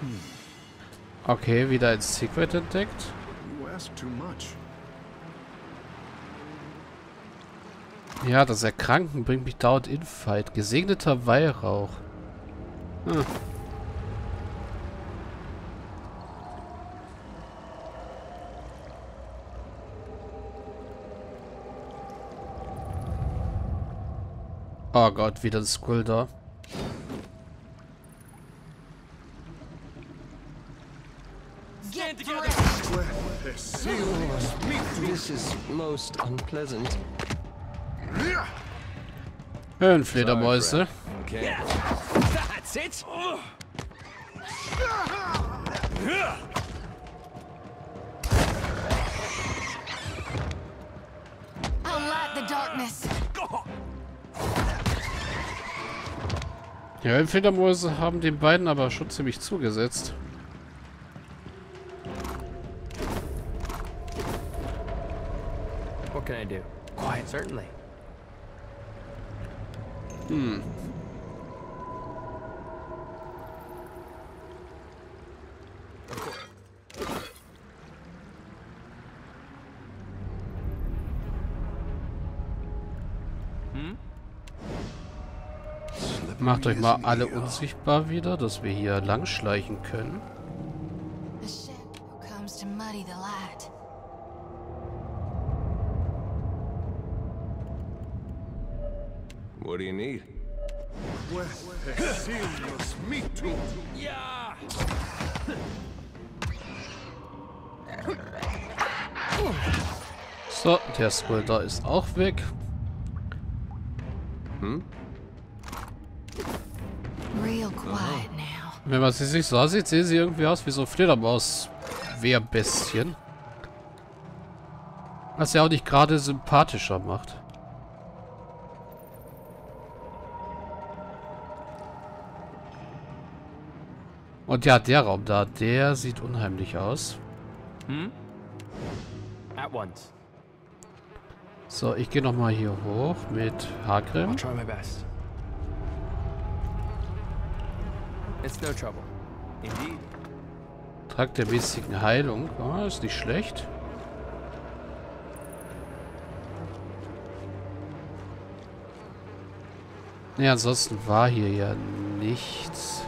Okay, wieder ein Secret entdeckt. You ask too much. Ja, das Erkranken bringt mich dauernd in Fight. Gesegneter Weihrauch. Hm. Oh Gott, wieder ein Skull da. This is most unpleasant. Höhenfledermäuse. Okay. That's it. I'll light the darkness. Die Höhenfledermäuse haben den beiden aber schon ziemlich zugesetzt. What can I do? Quiet, certainly. Macht euch mal alle unsichtbar wieder, dass wir hier lang schleichen können. A shadow comes to muddy the light. What do you need? Yeah. So, der Skull da ist auch weg. Real quiet now. Wenn man sie sich so ansieht, sehen sie irgendwie aus wie so Fledermaus-Wehrbestien. Was ja auch nicht gerade sympathischer macht. Und ja, der Raum da, der sieht unheimlich aus. At once. So, ich gehe nochmal hier hoch mit Hagrim. I'll try my best. It's no trouble. Indeed. Trag der mäßigen Heilung. Oh, ist nicht schlecht. Ja, ansonsten war hier ja nichts.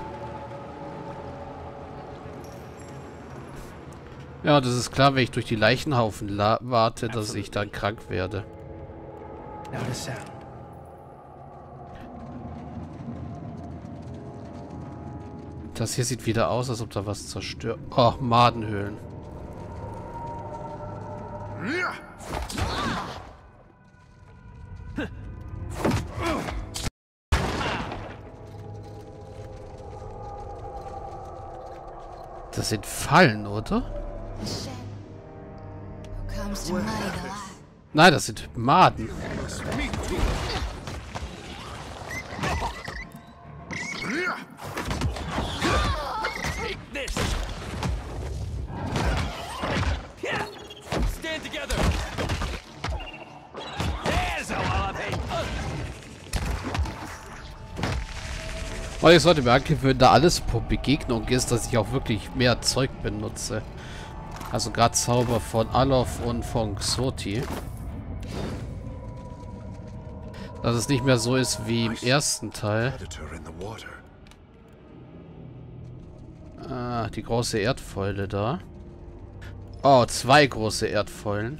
Ja, das ist klar, wenn ich durch die Leichenhaufen warte, dass ich dann krank werde. Not a sound. Das hier sieht wieder aus, als ob da was zerstört. Oh, Madenhöhlen. Das sind Fallen, oder? A shadow comes to muddy the light. Nein, das sind Maden. Take this. Yeah. Stand together. There's a walloping. Und ich sollte mir angewöhnen, da alles pro Begegnung ist, dass ich auch wirklich mehr Zeug benutze. Also gerade Zauber von Alof und von Xoti. Dass es nicht mehr so ist wie im ersten Teil. Ah, die große Erdfäule da. Oh, 2 große Erdfäulen.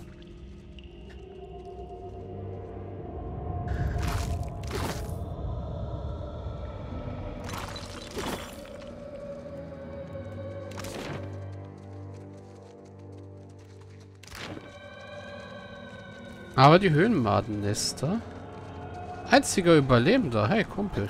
Aber die Höhenmadennester. Einziger Überlebender. Hey, Kumpel.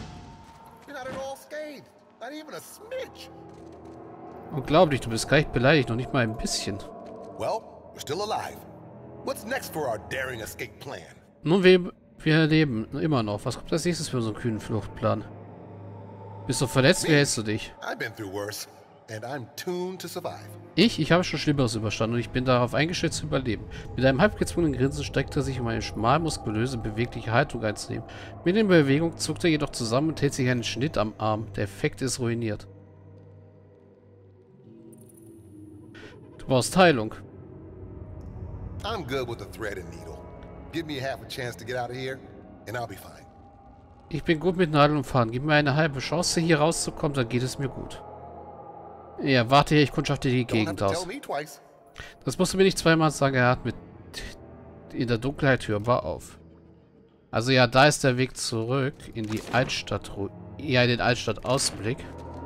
Unglaublich, du bist gleich beleidigt, noch nicht mal ein bisschen. Well, we're still alive. What's next for our daring escape plan? Nun, wir leben immer noch. Was kommt als nächstes für unseren kühnen Fluchtplan? Bist du verletzt? Wie hältst du dich? I've been through worse, and I'm tuned to survive. Ich habe schon Schlimmeres überstanden und ich bin darauf eingestellt zu überleben. Mit einem halb gezwungenen Grinsen streckte er sich, um eine schmal muskulöse, bewegliche Haltung einzunehmen. Mit der Bewegung zuckt er jedoch zusammen und hält sich einen Schnitt am Arm. Der Effekt ist ruiniert. Du brauchst Heilung. I'm good with the thread and needle. Give me half a chance to get out of here, and I'll be fine. Ich bin gut mit Nadel und Faden. Gib mir eine halbe Chance, hier rauszukommen, dann geht es mir gut. Ja, warte hier, ich kundschafte die Don't have Gegend to tell aus. me twice. Das musst du mir nicht zweimal sagen, er hat mit in der Dunkelheit hörbar auf. Also ja, da ist der Weg zurück in die Altstadt. Ja, in den Altstadt-Ausblick.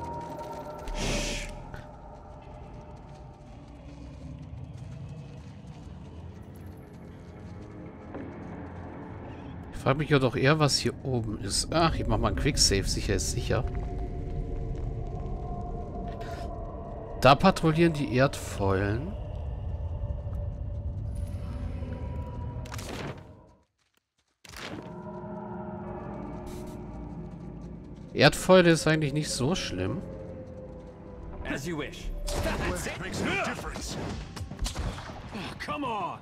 Ich frage mich ja doch eher, was hier oben ist. Ach, ich mach mal einen Quicksave, sicher ist sicher. Da patrouillieren die Erdfäulen. Erdfäule ist eigentlich nicht so schlimm. As you wish. That's it. Makes no difference. Oh, come on.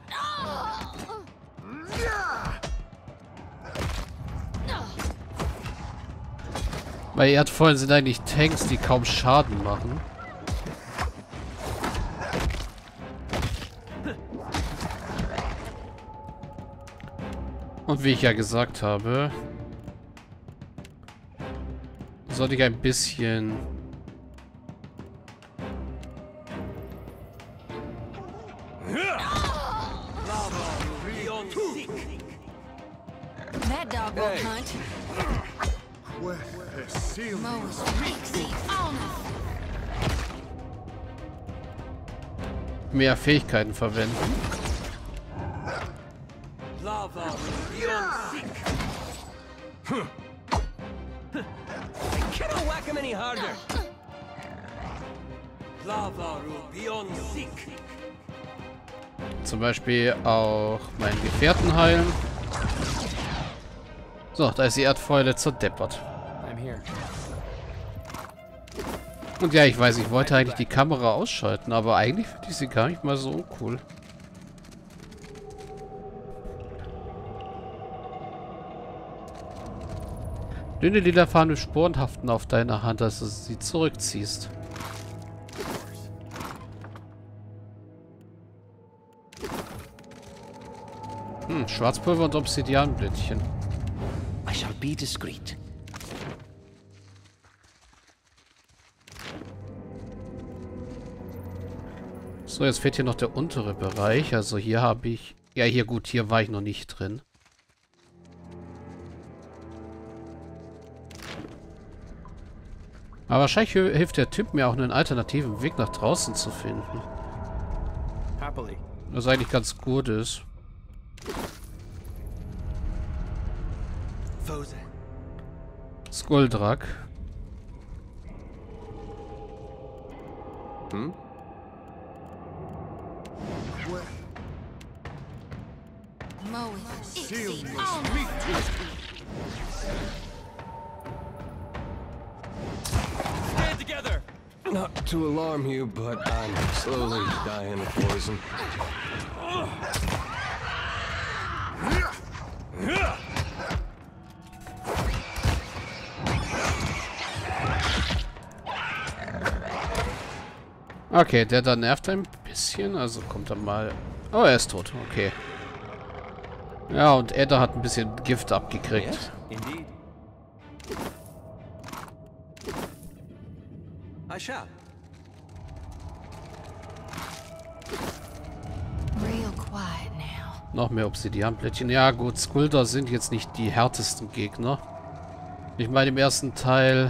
Weil Erdfäulen sind eigentlich Tanks, die kaum Schaden machen. Und wie ich ja gesagt habe, sollte ich ein bisschen... Beyond sick. That dog won't hunt. Where seal Moe's Rixie on us. mehr Fähigkeiten verwenden. Lava beyond sick. I cannot whack him any harder. Lava beyond sick. Zum Beispiel auch meinen Gefährten heilen. So, da ist die Erdfäule zerdeppert. I'm here. Und ja, ich weiß, ich wollte eigentlich die Kamera ausschalten, aber eigentlich finde ich sie gar nicht mal so uncool. Dünne lilafarbene Sporen haften auf deiner Hand, als du sie zurückziehst. Schwarzpulver und Obsidianblättchen. I shall be discreet. So, jetzt fehlt hier noch der untere Bereich. Also hier habe ich... Ja, hier gut, hier war ich noch nicht drin. Aber wahrscheinlich hilft der Typ mir auch einen alternativen Weg nach draußen zu finden. Happily. Was eigentlich ganz gut ist. Fose. Skuldrak. Moe's seal Rixie must on meet us. Stand together. Not to alarm you, but I'm slowly dying of poison. Okay, der da nervt ein bisschen. Also kommt er mal... Oh, er ist tot. Okay. Ja, und Edda hat ein bisschen Gift abgekriegt. Yes, indeed. I shall. Real quiet now. Noch mehr Obsidianblättchen. Ja gut, Skulder sind jetzt nicht die härtesten Gegner. Ich meine, im ersten Teil...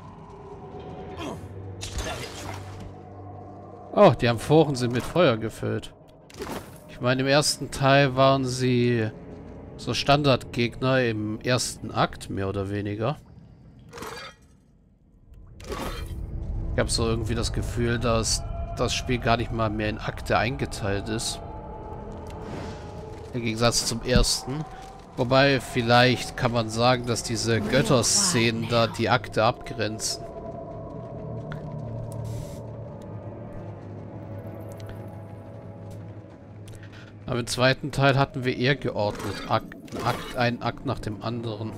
Oh, die Amphoren sind mit Feuer gefüllt. Ich meine, im ersten Teil waren sie so Standardgegner im ersten Akt, mehr oder weniger. Ich habe so irgendwie das Gefühl, dass das Spiel gar nicht mal mehr in Akte eingeteilt ist. Im Gegensatz zum ersten. Wobei, vielleicht kann man sagen, dass diese Götterszenen da die Akte abgrenzen. Aber im zweiten Teil hatten wir eher geordnet. Ein Akt nach dem anderen.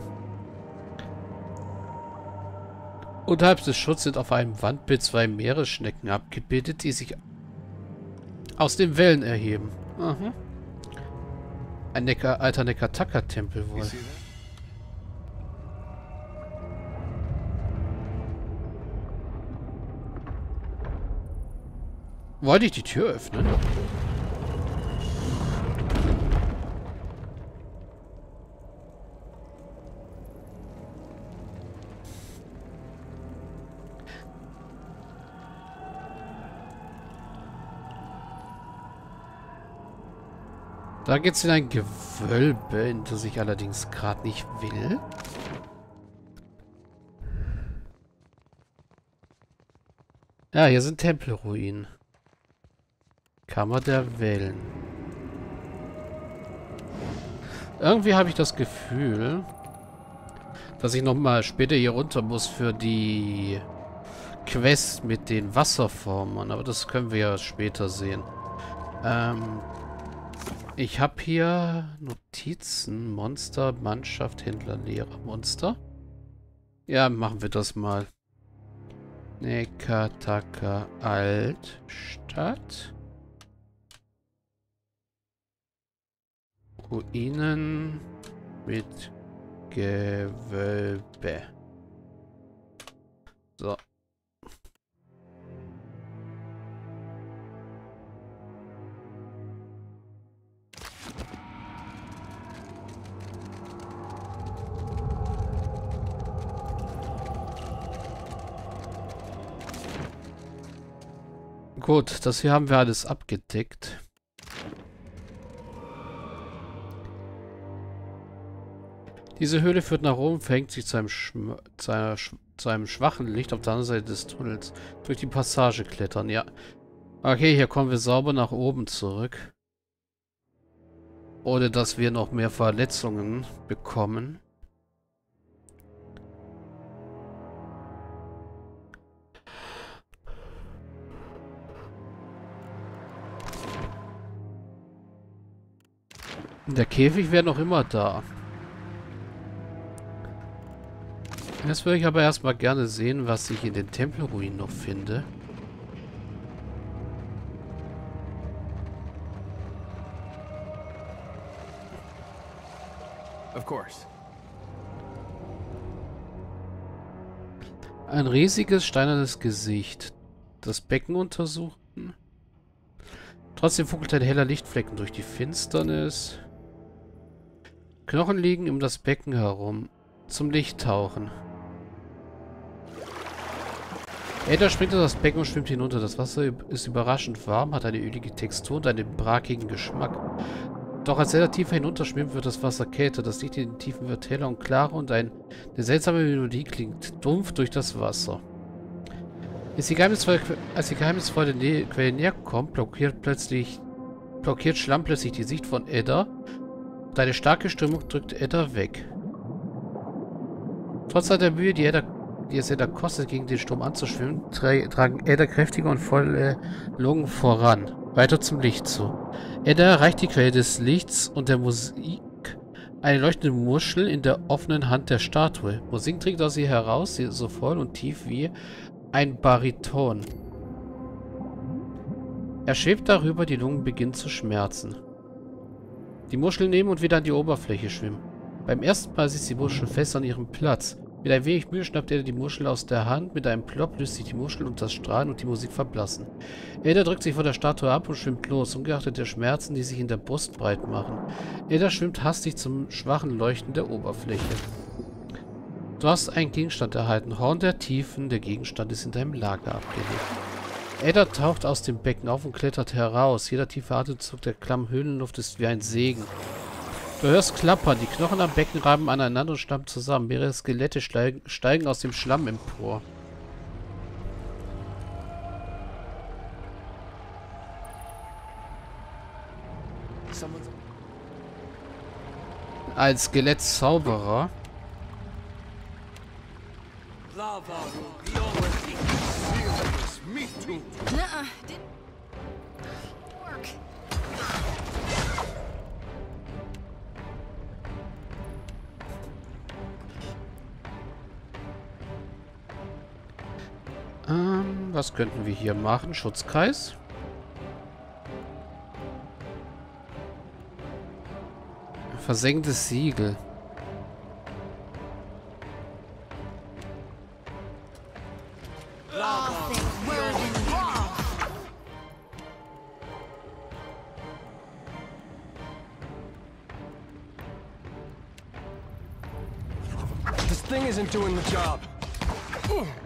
Unterhalb des Schutzes sind auf einem Wandbild zwei Meeresschnecken abgebildet, die sich Aus den Wellen erheben. Aha. Ein alter Nekataka-Tempel wohl. Wollte ich die Tür öffnen? Da geht's in ein Gewölbe, in das ich allerdings gerade nicht will. Ja, hier sind Tempelruinen. Kammer der Wellen. Irgendwie habe ich das Gefühl, dass ich nochmal später hier runter muss für die Quest mit den Wasserformern. Aber das können wir ja später sehen. Ich habe hier Notizen, Monster, Mannschaft, Händler, Lehrer, Monster. Ja, machen wir das mal. Nekataka Altstadt. Ruinen mit Gewölbe. So. Gut, das hier haben wir alles abgedeckt. Diese Höhle führt nach oben, verhängt sich zu einem schwachen Licht auf der anderen Seite des Tunnels. Durch die Passage klettern, ja. Okay, hier kommen wir sauber nach oben zurück. Ohne dass wir noch mehr Verletzungen bekommen. Der Käfig wäre noch immer da. Jetzt würde ich aber erstmal gerne sehen, was ich in den Tempelruinen noch finde. Of course. Ein riesiges steinernes Gesicht. Das Becken untersuchen. Trotzdem funkelt ein heller Lichtflecken durch die Finsternis. Knochen liegen um das Becken herum. Zum Licht tauchen. Ada springt in das Becken und schwimmt hinunter. Das Wasser ist überraschend warm, hat eine ölige Textur und einen brakigen Geschmack. Doch als Ada tiefer hinunterschwimmt, wird das Wasser kälter. Das Licht in den Tiefen wird heller und klarer und eine seltsame Melodie klingt dumpf durch das Wasser. Als die geheimnisvolle Quelle näher kommt, blockiert Schlamm plötzlich die Sicht von Ada und eine starke Strömung drückt Ada weg. Trotz all der Mühe, die es Ada kostet, gegen den Sturm anzuschwimmen, tragen Ada kräftige und volle Lungen voran, weiter zum Licht zu. Ada erreicht die Quelle des Lichts und der Musik, eine leuchtende Muschel in der offenen Hand der Statue. Musik dringt aus ihr heraus, sie ist so voll und tief wie ein Bariton. Er schwebt darüber, die Lungen beginnen zu schmerzen. Die Muschel nehmen und wieder an die Oberfläche schwimmen. Beim ersten Mal sitzt die Muschel fest an ihrem Platz. Mit ein wenig Mühe schnappt er die Muschel aus der Hand. Mit einem Plopp löst sich die Muschel und das Strahlen und die Musik verblassen. Ada drückt sich von der Statue ab und schwimmt los, ungeachtet der Schmerzen, die sich in der Brust breit machen. Ada schwimmt hastig zum schwachen Leuchten der Oberfläche. Du hast einen Gegenstand erhalten. Horn der Tiefen. Der Gegenstand ist in deinem Lager abgelegt. Ada taucht aus dem Becken auf und klettert heraus. Jeder tiefe Atemzug der klammen Höhlenluft ist wie ein Segen. Du hörst Klappern. Die Knochen am Becken raben aneinander und schlammen zusammen. Mehrere Skelette steigen aus dem Schlamm empor. Ein Skelettzauberer. Nuh-uh, didn't work. Was könnten wir hier machen? Schutzkreis. Versenktes Siegel. This thing isn't doing the job.